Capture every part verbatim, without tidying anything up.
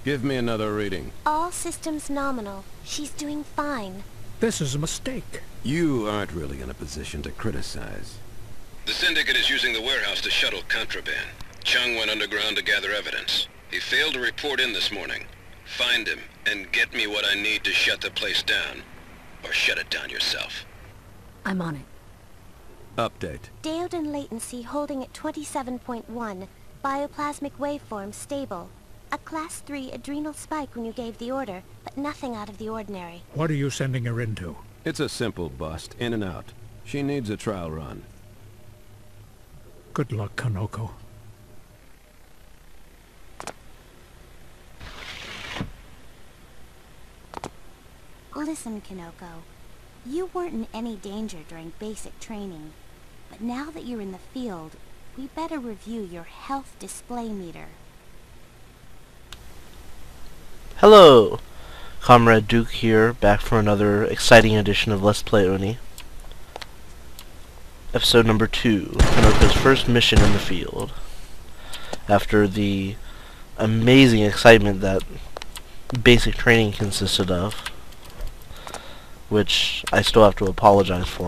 Give me another reading. All systems nominal. She's doing fine. This is a mistake. You aren't really in a position to criticize. The Syndicate is using the warehouse to shuttle contraband. Chung went underground to gather evidence. He failed to report in this morning. Find him, and get me what I need to shut the place down. Or shut it down yourself. I'm on it. Update. Diode latency holding at twenty-seven point one. Bioplasmic waveform stable. A class three adrenal spike when you gave the order, but nothing out of the ordinary. What are you sending her into? It's a simple bust, in and out. She needs a trial run. Good luck, Kanoko. Listen, Kinoko. You weren't in any danger during basic training. But now that you're in the field, we better review your health display meter. Hello! Comrade Duke here, back for another exciting edition of Let's Play Oni. Episode number two, Kanoko's first mission in the field. After the amazing excitement that basic training consisted of, which I still have to apologize for.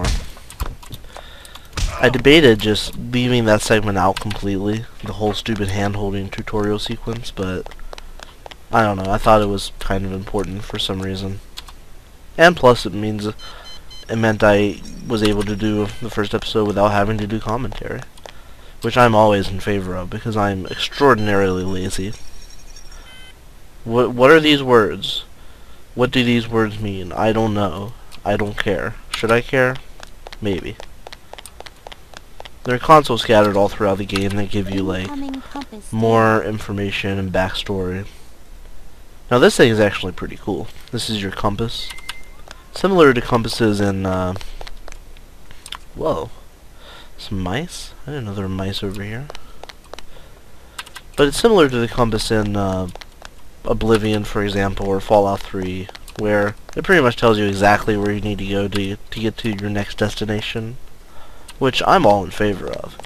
I debated just leaving that segment out completely, the whole stupid hand-holding tutorial sequence, but I don't know, I thought it was kind of important for some reason. And plus it means it meant I was able to do the first episode without having to do commentary, which I'm always in favor of because I'm extraordinarily lazy. What what are these words? What do these words mean? I don't know. I don't care. Should I care? Maybe. There are consoles scattered all throughout the game that give you, like, more information and backstory. Now this thing is actually pretty cool. This is your compass. Similar to compasses in, uh... whoa. Some mice? I didn't know there were mice over here. But it's similar to the compass in, uh... Oblivion, for example, or Fallout three, where it pretty much tells you exactly where you need to go to, to get to your next destination, which I'm all in favor of.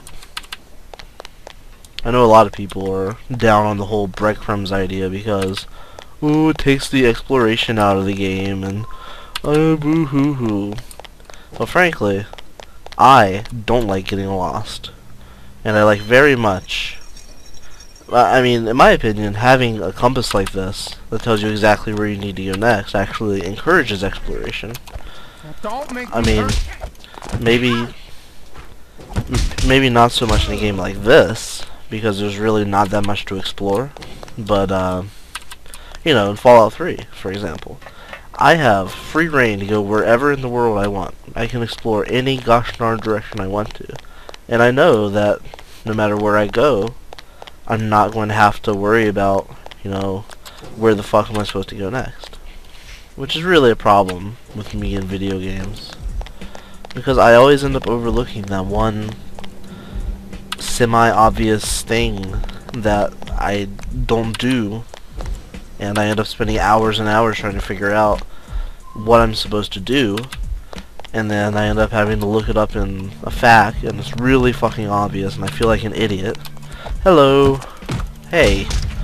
I know a lot of people are down on the whole breadcrumbs idea because, ooh, it takes the exploration out of the game, and, oh, boo-hoo-hoo. Well, frankly, I don't like getting lost, and I like very much I mean, in my opinion, having a compass like this that tells you exactly where you need to go next actually encourages exploration. I mean, maybe maybe not so much in a game like this, because there's really not that much to explore, but, uh, you know, in Fallout three, for example, I have free reign to go wherever in the world I want. I can explore any gosh darn direction I want to, and I know that no matter where I go, I'm not going to have to worry about, you know, where the fuck am I supposed to go next. Which is really a problem with me in video games, because I always end up overlooking that one semi-obvious thing that I don't do, and I end up spending hours and hours trying to figure out what I'm supposed to do, and then I end up having to look it up in a F A Q, and it's really fucking obvious, and I feel like an idiot. Hello. Hey.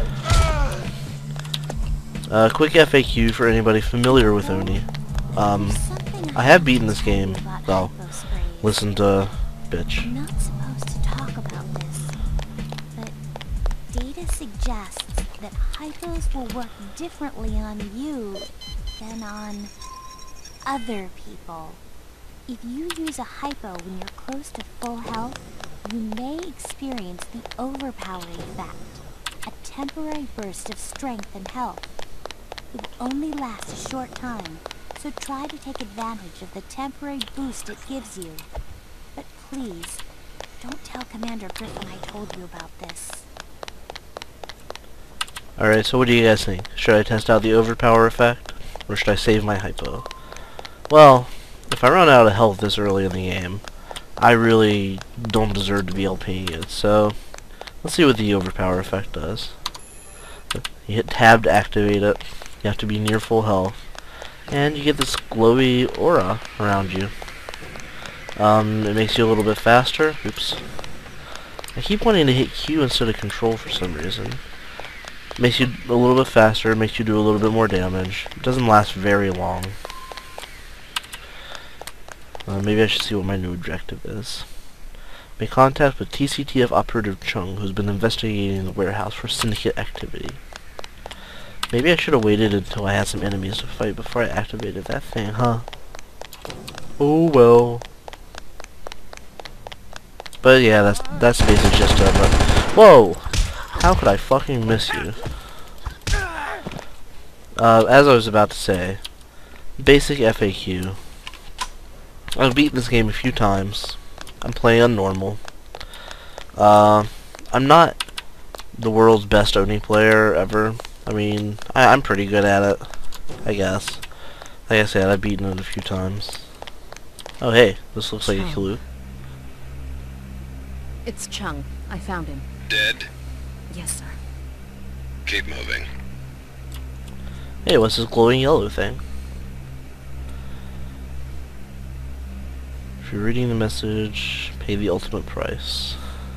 Uh, quick F A Q for anybody familiar with Oni. Um, I have beaten this game. Well, listen to bitch. I'm not supposed to talk about this, but data suggests that hypos will work differently on you than on other people. If you use a hypo when you're close to full health, you may experience the overpowering effect, a temporary burst of strength and health. It will only last a short time, so try to take advantage of the temporary boost it gives you. But please, don't tell Commander Griffin I told you about this. Alright, so what do you guys think? Should I test out the overpower effect, or should I save my hypo? Well, if I run out of health this early in the game, I really don't deserve to be LPing it, so let's see what the overpower effect does. You hit tab to activate it, you have to be near full health, and you get this glowy aura around you. Um, it makes you a little bit faster. Oops. I keep wanting to hit Q instead of control for some reason. Makes you a little bit faster, makes you do a little bit more damage. It doesn't last very long. Uh, maybe I should see what my new objective is. Make contact with T C T F operative Chung, who's been investigating the warehouse for Syndicate activity. Maybe I should have waited until I had some enemies to fight before I activated that thing, huh? Oh well. But yeah, that's that's basically just a... Uh, whoa! How could I fucking miss you? Uh, as I was about to say, basic F A Q. I've beaten this game a few times. I'm playing on normal. Uh, I'm not the world's best Oni player ever. I mean, I, I'm pretty good at it, I guess. Like I said, I've beaten it a few times. Oh hey, this looks like a clue. It's Chung. I found him. Dead? Yes, sir. Keep moving. Hey, what's this glowing yellow thing? If you're reading the message, pay the ultimate price.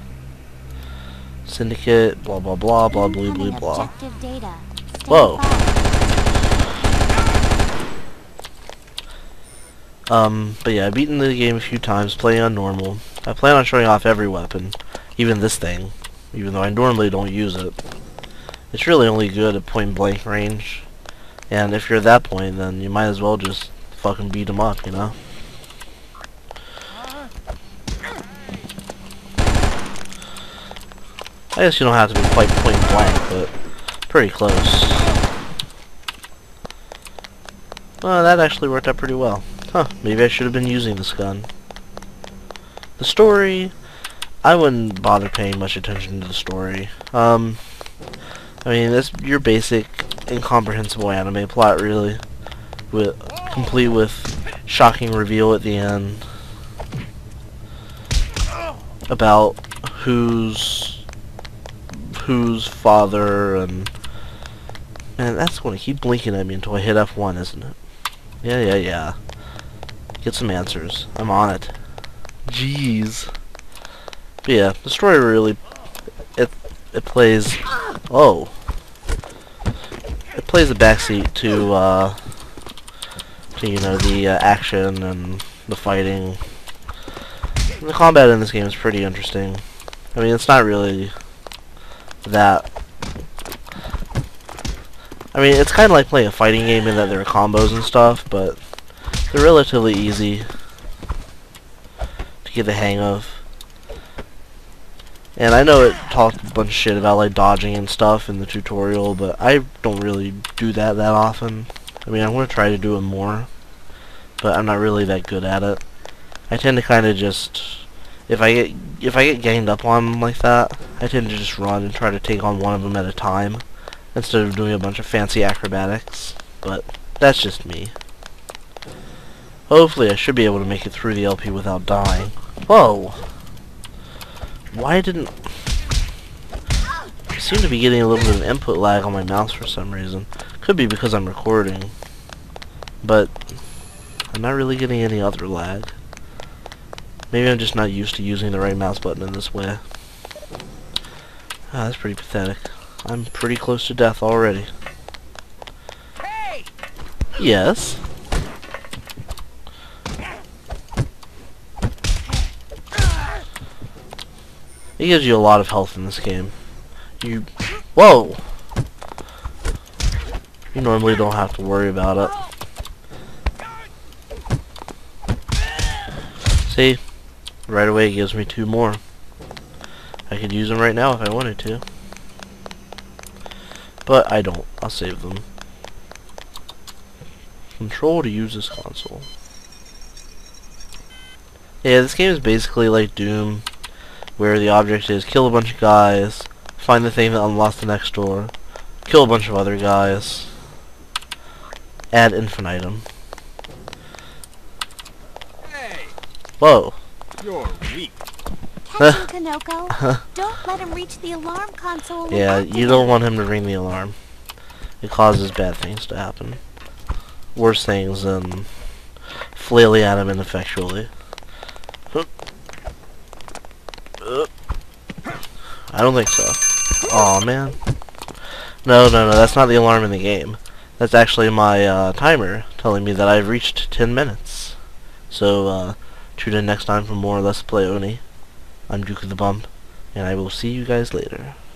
Syndicate, blah blah blah, blah blah blah blah. Objective data. Whoa. Um, but yeah, I've beaten the game a few times, playing on normal. I plan on showing off every weapon, even this thing, even though I normally don't use it. It's really only good at point blank range, and if you're at that point, then you might as well just fucking beat them up, you know? I guess you don't have to be quite point blank, but pretty close. Well, that actually worked out pretty well. Huh, maybe I should have been using this gun. The story, I wouldn't bother paying much attention to the story. Um, I mean, it's your basic, incomprehensible anime plot, really. With, complete with shocking reveal at the end. About who's... whose father, and man, that's gonna keep blinking at me until I hit F one, isn't it? Yeah, yeah, yeah. Get some answers. I'm on it. Jeez. But yeah, the story really, it it plays. Oh, it plays a backseat to uh, to you know the uh, action and the fighting. And the combat in this game is pretty interesting. I mean, it's not really that. I mean, it's kind of like playing a fighting game in that there are combos and stuff, but they're relatively easy to get the hang of. And I know it talked a bunch of shit about like dodging and stuff in the tutorial, but I don't really do that that often. I mean, I'm going to try to do it more, but I'm not really that good at it. I tend to kind of just, if I get if I get ganged up on them like that, I tend to just run and try to take on one of them at a time, instead of doing a bunch of fancy acrobatics. But that's just me. Hopefully I should be able to make it through the L P without dying. Whoa! Why didn't... I seem to be getting a little bit of input lag on my mouse for some reason. Could be because I'm recording, but I'm not really getting any other lag. Maybe I'm just not used to using the right mouse button in this way. Ah, that's pretty pathetic. I'm pretty close to death already. Hey! Yes? It gives you a lot of health in this game. You... Whoa! You normally don't have to worry about it. See? Right away it gives me two more. I could use them right now if I wanted to. But I don't. I'll save them. Control to use this console. Yeah, this game is basically like Doom, where the object is kill a bunch of guys, find the thing that unlocks the next door, kill a bunch of other guys, ad infinitum. Hey! Whoa. You're weak. Catch him, Kanoko. Don't let him reach the alarm console. and Yeah, activate you don't want him to ring the alarm. It causes bad things to happen. Worse things than flailing at him ineffectually. I don't think so. Aw, man. No, no, no, that's not the alarm in the game. That's actually my uh, timer telling me that I've reached ten minutes. So, uh, tune in next time for more Let's Play Oni. I'm Duke of the Bump, and I will see you guys later.